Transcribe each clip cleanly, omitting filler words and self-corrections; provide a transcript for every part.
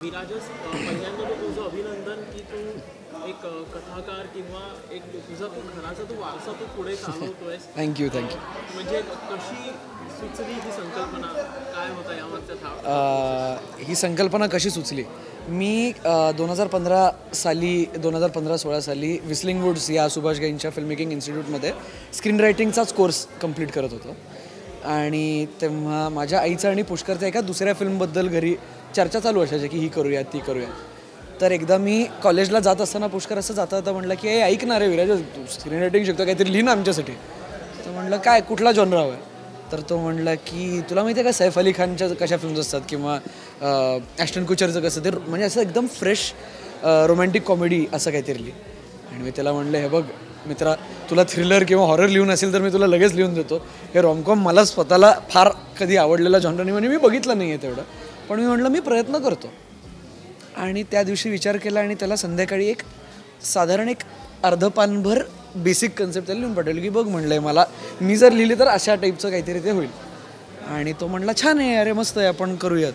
विराजस पहिल्यांदा तर तुझं अभिनंदन की तू एक कथाकार किंवा एक तुझा घराचा तू वारसा तू पुढे चालवतोयस. थँक्यू. म्हणजे कशी सुचली ही संकल्पना, काय होता यामागचा थाट? ही संकल्पना कशी सुचली, मी 2015-16 साली विस्लिंग वुड्स या सुभाष गाईंच्या फिल्म मेकिंग इन्स्टिट्यूटमध्ये स्क्रीन रायटिंगचाच कोर्स कंप्लीट करत होतो. आणि तेव्हा माझ्या आईचं आणि पुष्करच्या एका दुसऱ्या फिल्मबद्दल घरी चर्चा चालू असायची की ही करूया ती करूया. तर एकदा मी कॉलेजला जात असताना पुष्कर असं जाता जाता म्हटलं की ऐक ना रे विराज, तू स्क्रीन रायटिंग शिकतो, काहीतरी लिही ना आमच्यासाठी. तर म्हटलं काय, कुठला जॉनरा हवा आहे? तर तो म्हटलं की तुला माहिती आहे का सैफ अली खानच्या कशा फिल्म्स असतात किंवा ॲश्टन कुचरचं कसं, ते म्हणजे असं एकदम फ्रेश रोमॅन्टिक कॉमेडी असं काहीतरी लिही. आणि मी त्याला म्हटलं हे बघ मित्रा, तुला थ्रिलर किंवा हॉरर लिहून असेल तर मी तुला लगेच लिहून देतो. हे रॉमकॉम मला स्वतःला फार कधी आवडलेला जॉनरा नाही, म्हणजे मी बघितलं नाही आहे तेवढं, पण मी म्हटलं मी प्रयत्न करतो. आणि त्या दिवशी विचार केला आणि त्याला संध्याकाळी एक साधारण एक अर्ध पानभर बेसिक कन्सेप्ट त्याला लिहून पाठवलं की बघ म्हणलं आहे मला, मी जर लिहिली तर अशा टाईपचं काहीतरी ते होईल. आणि तो म्हटला छान आहे, अरे मस्त आहे, आपण करूयात.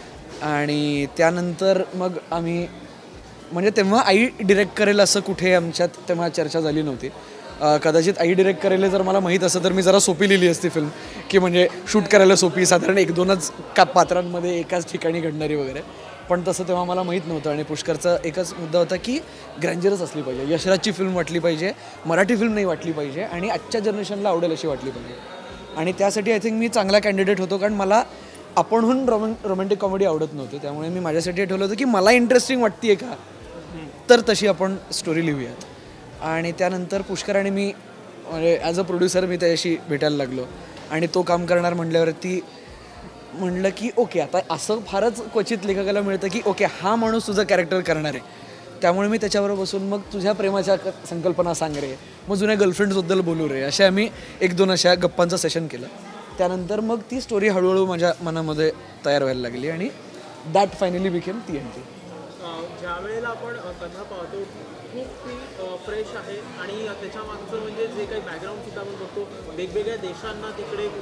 आणि त्यानंतर मग आम्ही, म्हणजे तेव्हा आई डिरेक्ट करेल असं कुठे आमच्यात तेव्हा चर्चा झाली नव्हती. कदाचित आई डिरेक्ट करेल जर मला माहीत असतं तर मी जरा सोपी लिहिली असती फिल्म, की म्हणजे शूट करायला सोपी, साधारण 1-2च पात्रांमध्ये एकाच ठिकाणी घडणारी वगैरे. पण तसं तेव्हा मला माहीत नव्हतं. आणि पुष्करचा एकच मुद्दा होता की ग्रँजरस असली पाहिजे, यशराजची फिल्म वाटली पाहिजे, मराठी फिल्म नाही वाटली पाहिजे आणि आजच्या जनरेशनला आवडेल अशी वाटली पाहिजे. आणि त्यासाठी आय थिंक मी चांगला कॅन्डिडेट होतो, कारण मला आपणहून रोमॅन्टिक कॉमेडी आवडत नव्हती. त्यामुळे मी माझ्यासाठी ठेवलं होतं की मला इंटरेस्टिंग वाटते का, तर तशी आपण स्टोरी लिहूयात. आणि त्यानंतर पुष्कर आणि मी, म्हणजे ॲज अ प्रोड्युसर मी त्याच्याशी भेटायला लागलो. आणि तो काम करणार म्हटल्यावरती म्हणलं की ओके, आता असं फारच क्वचित लेखकाला मिळतं की ओके हा माणूस तुझं कॅरेक्टर करणार आहे. त्यामुळे मी त्याच्याबरोबर बसून मग तुझ्या प्रेमाच्या संकल्पना सांग रे, मग जुन्या गर्लफ्रेंड्सबद्दल बोलू रे, अशा आम्ही 1-2 अशा गप्पांचं सेशन केलं. त्यानंतर मग ती स्टोरी हळूहळू माझ्या मनामध्ये तयार व्हायला लागली आणि दॅट फायनली बिकेम TNT. ज्या वेळेला आपण कथा पाहतो खूप ती फ्रेश आहे आणि त्याच्या मागचं म्हणजे जे काही बॅकग्राऊंड सुद्धा आपण बघतो, वेगवेगळ्या देशांना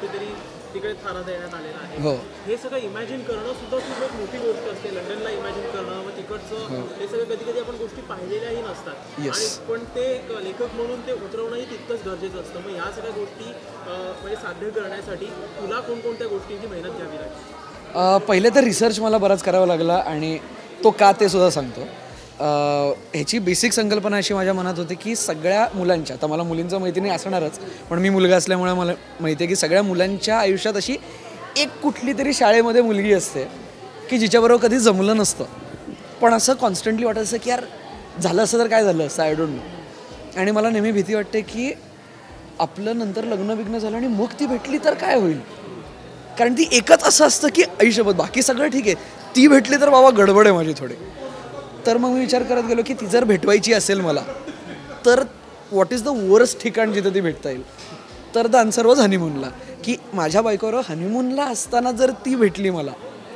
तिकडे थारा देण्यात आलेला आहे. हो. हे सगळं इमॅजिन करणं सुद्धा खूप एक मोठी गोष्ट असते. लंडनला इमॅजिन करणं, मग तिकडचं हे सगळं कधी कधी आपण गोष्टी पाहिलेल्याही नसतात. आणि पण ते एक लेखक म्हणून ते उतरवणंही तितकंच गरजेचं असतं. मग ह्या सगळ्या गोष्टी म्हणजे साध्य करण्यासाठी तुला कोणकोणत्या गोष्टींची मेहनत घ्यावी लागते? पहिले तर रिसर्च मला बराच करावा लागला आणि तो का ते सुद्धा सांगतो. ह्याची बेसिक संकल्पना अशी माझ्या मनात होती की सगळ्या मुलांच्या, आता मला मुलींचं माहिती नाही असणारच, पण मी मुलगा असल्यामुळे मला माहिती आहे की सगळ्या मुलांच्या आयुष्यात अशी एक कुठली तरी शाळेमध्ये मुलगी असते की जिच्याबरोबर कधी जमलं नसतं, पण असं कॉन्स्टंटली वाटत असतं की यार झालं असं तर काय झालं असं, आय डोंट नो. आणि मला नेहमी भीती वाटते की आपलं नंतर लग्न झालं आणि मग ती भेटली तर काय होईल, कारण ती एकच असं असतं की आयुष्यभर बाकी सगळं ठीक आहे, ती भेटली तर बाबा गडबड आहे माझी थोडी. तर मग मी विचार करत गेलो की ती जर भेटवायची असेल मला तर व्हॉट इज द वर्स्ट ठिकाण जिथं ती भेटता येईल. तर द आन्सर वॉज हनीमूनला, की माझ्या बायकोवर हनीमूनला असताना जर ती भेटली मला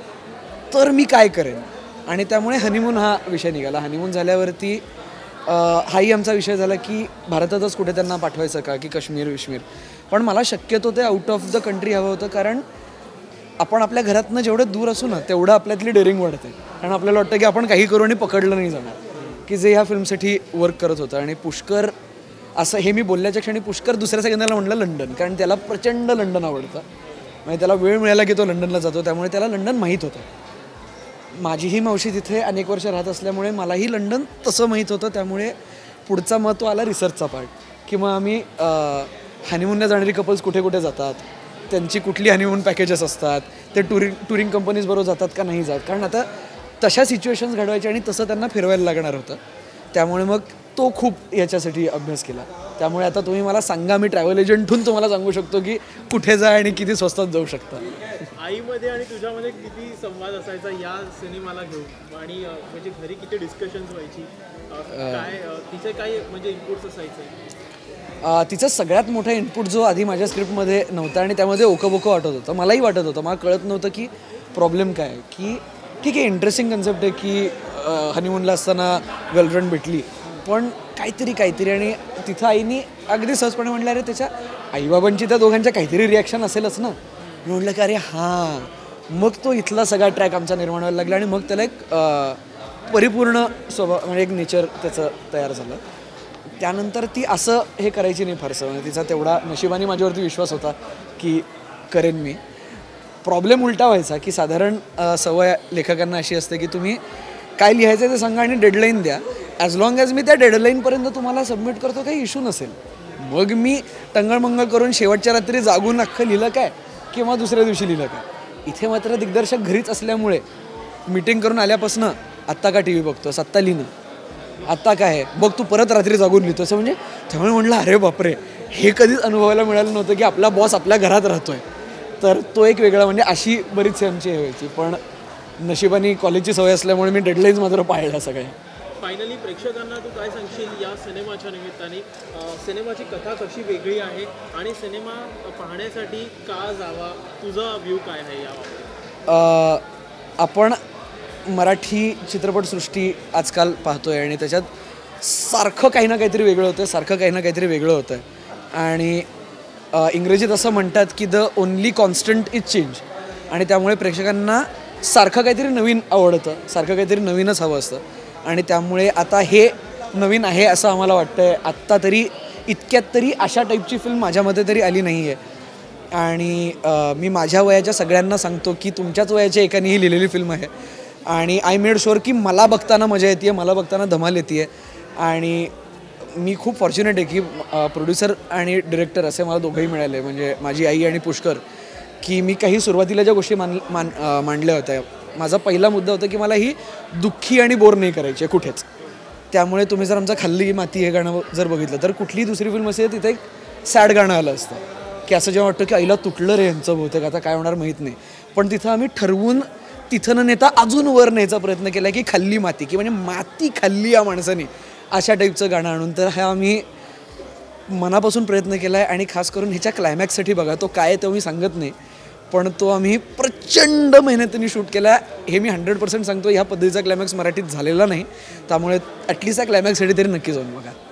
तर मी काय करेन. आणि त्यामुळे हनीमून हा विषय निघाला. हनीमून झाल्यावरती हाही आमचा विषय झाला की भारतातच कुठे त्यांना पाठवायचं का की काश्मीर. पण मला शक्यतो ते आउट ऑफ द कंट्री हवं होतं, कारण आपण आपल्या घरातनं जेवढं दूर असू ना तेवढं आपल्यातली डेअरिंग वाढते. कारण आपल्याला वाटतं की आपण काही करू आणि पकडलं नाही जाणार, की जे ह्या फिल्मसाठी वर्क करत होतं. आणि पुष्कर असं हे मी बोलल्याच्या क्षणी पुष्कर दुसऱ्या सेकंदाला म्हटलं लंडन, कारण त्याला प्रचंड लंडन आवडतं. म्हणजे त्याला वेळ मिळाला की तो लंडनला जातो, त्यामुळे त्याला लंडन माहीत होतं. माझीही मावशी तिथे अनेक वर्ष राहत असल्यामुळे मलाही लंडन तसं माहीत होतं. त्यामुळे पुढचा महत्त्व आला रिसर्चचा पार्ट, की मग आम्ही हनीमूनला जाणारी कपल्स कुठे कुठे जातात, त्यांची कुठली हनीमून पॅकेजेस असतात, ते टुरिंग कंपनीज बरोबर जातात का नाही जात, कारण आता तशा सिच्युएशन्स घडवायच्या आणि तसं त्यांना फिरवायला लागणार होतं. त्यामुळे मग तो खूप याच्यासाठी अभ्यास केला. त्यामुळे आता तुम्ही मला सांगा, मी ट्रॅव्हल एजंटहून तुम्हाला सांगू शकतो की कुठे जा आणि किती स्वस्तात जाऊ शकता. आईमध्ये आणि तुझ्यामध्ये किती संवाद असायचा या सिनेमाला घेऊन, आणि म्हणजे घरी किती डिस्कशन्स व्हायची, काय तिचे काय म्हणजे इनपुट्स असायचे? तिचा सगळ्यात मोठा इनपुट जो आधी माझ्या स्क्रिप्टमध्ये नव्हता आणि त्यामध्ये ओकबोकं वाटत होतं, मलाही वाटत होतं, मला कळत नव्हतं की प्रॉब्लेम काय आहे. की ठीक आहे, इंटरेस्टिंग कन्सेप्ट आहे की हनीमूनला असताना गर्लफ्रेंड भेटली, पण काहीतरी आणि तिथं आईनी अगदी सहजपणे म्हटलं अरे त्याच्या आईबाबांची त्या दोघांच्या काहीतरी रिॲक्शन असेलच ना. मी म्हटलं की अरे हां, मग तो इथला सगळा ट्रॅक आमचा निर्माण व्हायला लागला आणि मग त्याला एक परिपूर्ण स्वभाव म्हणजे एक नेचर त्याचं तयार झालं. त्यानंतर ती असं हे करायची नाही फारसं, म्हणजे तिचा तेवढा नशिबाने माझ्यावरती विश्वास होता की करेन मी. प्रॉब्लेम उलटा व्हायचा की साधारण सवय लेखकांना अशी असते की तुम्ही काय लिहायचं ते सांगा आणि डेडलाईन द्या. ॲज लॉंग ॲज मी त्या डेडलाईनपर्यंत तुम्हाला सबमिट करतो काही इश्यू नसेल. मग मी टंगळमंगळ करून शेवटच्या रात्री जागून अख्खं लिहिलं काय किंवा दुसऱ्या दिवशी लिहिलं काय. इथे मात्र दिग्दर्शक घरीच असल्यामुळे मीटिंग करून आल्यापासनं आत्ता का टी व्ही बघतोस, आत्ता लिहिणं, आत्ता काय आहे बघ तू, परत रात्री जागून लिहितो असं. म्हणजे त्यामुळे म्हटलं अरे बापरे, हे कधीच अनुभवायला मिळालं नव्हतं की आपला बॉस आपल्या घरात राहतोय. तर तो एक वेगळा, म्हणजे अशी बरीचशी आमची हे व्हायची. पण नशिबाने कॉलेजची सवय असल्यामुळे मी डेडलाईन्स मात्र पाळल्या सगळ्या. फायनली प्रेक्षकांना तू काय सांगशील या सिनेमाच्या निमित्ताने? सिनेमाची कथा कशी वेगळी आहे आणि सिनेमा पाहण्यासाठी का जावा, तुझा व्ह्यू काय आहे याबाबत? आपण मराठी चित्रपटसृष्टी आजकाल पाहतोय आणि त्याच्यात सारखं काही ना काहीतरी वेगळं होतं, सारखं काही ना काहीतरी वेगळं होतं. आणि इंग्रजीत असं म्हणतात की the only constant is change. आणि त्यामुळे प्रेक्षकांना सारखं काहीतरी नवीन आवडतं, सारखं काहीतरी नवीनच हवं असतं. आणि त्यामुळे आता हे नवीन आहे असं आम्हाला वाटतं आहे. आत्ता तरी इतक्यात तरी अशा टाईपची फिल्म माझ्यामध्ये तरी आली नाही आहे. आणि मी माझ्या वयाच्या सगळ्यांना सांगतो की तुमच्याच वयाच्या एकानेही लिहिलेली फिल्म आहे. आणि आय मेड शुअर की मला बघताना मजा येते आहे, मला बघताना धमाल येते आहे. आणि मी खूप फॉर्च्युनेट आहे की प्रोड्युसर आणि डिरेक्टर असे मला दोघंही मिळाले, म्हणजे माझी आई आणि पुष्कर. की मी काही सुरुवातीला ज्या गोष्टी मांडल्या होत्या, माझा पहिला मुद्दा होता की मला ही दुःखी आणि बोर नाही करायची आहे कुठेच. त्यामुळे तुम्ही जर आमचं खाल्ली माती हे गाणं जर बघितलं तर कुठलीही दुसरी फिल्म असेल तिथे एक सॅड गाणं आलं असतं की असं जेव्हा वाटतं की आईला तुटलं रे यांचं बहुतेक, आता काय होणार माहीत नाही. पण तिथं आम्ही ठरवून तिथं न नेता अजून वर न्यायचा प्रयत्न केला की खाल्ली माती, की म्हणजे माती खाल्ली या माणसाने, अशा टाईपचं गाणं आणून. तर हा आम्ही मनापासून प्रयत्न केला आहे. आणि खास करून ह्याच्या क्लायमॅक्ससाठी बघा, तो काय तो मी सांगत नाही, पण तो आम्ही प्रचंड मेहनतीने शूट केला. हे मी 100% सांगतो, ह्या पद्धतीचा क्लायमॅक्स मराठीत झालेला नाही. त्यामुळे ॲटलिस्ट या क्लायमॅक्ससाठी तरी नक्की जाऊन बघा.